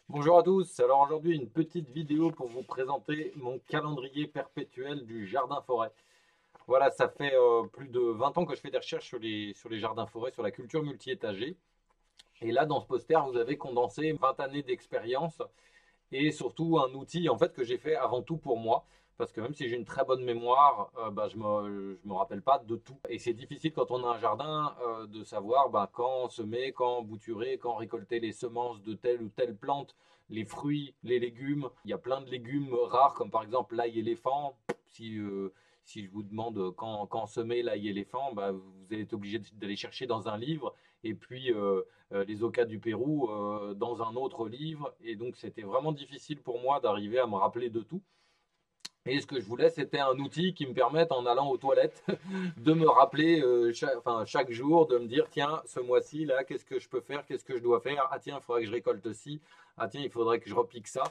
Bonjour à tous, alors aujourd'hui une petite vidéo pour vous présenter mon calendrier perpétuel du jardin-forêt. Voilà, ça fait plus de 20 ans que je fais des recherches sur les jardins-forêts, sur la culture multi-étagée. Et là, dans ce poster, vous avez condensé 20 années d'expérience et surtout un outil en fait que j'ai fait avant tout pour moi. Parce que même si j'ai une très bonne mémoire, je me rappelle pas de tout. Et c'est difficile quand on a un jardin de savoir quand semer, quand bouturer, quand récolter les semences de telle ou telle plante, les fruits, les légumes. Il y a plein de légumes rares comme par exemple l'ail éléphant. Si, euh, si je vous demande quand semer l'ail éléphant, vous allez être obligé d'aller chercher dans un livre. Et puis les Ocas du Pérou dans un autre livre. Et donc, c'était vraiment difficile pour moi d'arriver à me rappeler de tout. Et ce que je voulais, c'était un outil qui me permette, en allant aux toilettes, de me rappeler chaque jour, de me dire, tiens, ce mois-ci, là, qu'est-ce que je peux faire, qu'est-ce que je dois faire. Ah tiens, il faudrait que je récolte ci. Ah tiens, il faudrait que je repique ça.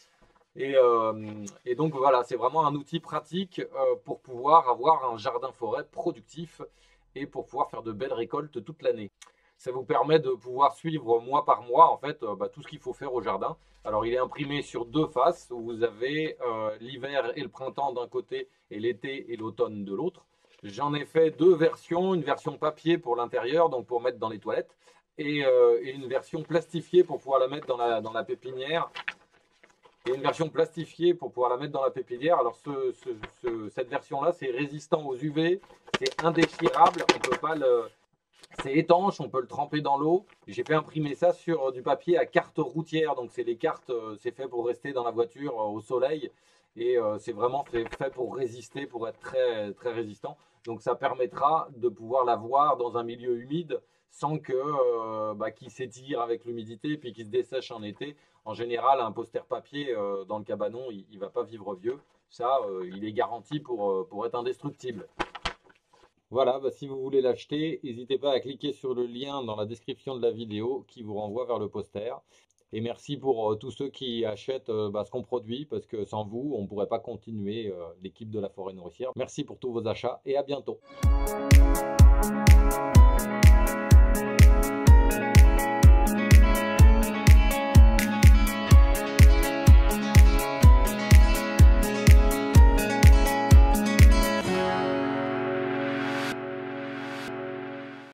Et donc voilà, c'est vraiment un outil pratique pour pouvoir avoir un jardin-forêt productif et pour pouvoir faire de belles récoltes toute l'année. Ça vous permet de pouvoir suivre mois par mois en fait tout ce qu'il faut faire au jardin. Alors il est imprimé sur deux faces où vous avez l'hiver et le printemps d'un côté et l'été et l'automne de l'autre. J'en ai fait deux versions, une version papier pour l'intérieur, donc pour mettre dans les toilettes, et une version plastifiée pour pouvoir la mettre dans la pépinière et une version plastifiée pour pouvoir la mettre dans la pépinière. Alors cette version-là, c'est résistant aux UV, c'est indéchirable, on peut pas le, c'est étanche, on peut le tremper dans l'eau. J'ai fait imprimer ça sur du papier à carte routière, donc c'est les cartes, c'est fait pour rester dans la voiture au soleil et c'est vraiment fait pour résister, pour être très très résistant. Donc ça permettra de pouvoir la voir dans un milieu humide sans que qu'il s'étire avec l'humidité et puis qu'il se dessèche en été. En général, un poster papier dans le cabanon, il ne va pas vivre vieux. Ça, il est garanti pour être indestructible. Voilà, si vous voulez l'acheter, n'hésitez pas à cliquer sur le lien dans la description de la vidéo qui vous renvoie vers le poster. Et merci pour tous ceux qui achètent ce qu'on produit, parce que sans vous, on ne pourrait pas continuer l'équipe de la forêt nourricière. Merci pour tous vos achats et à bientôt.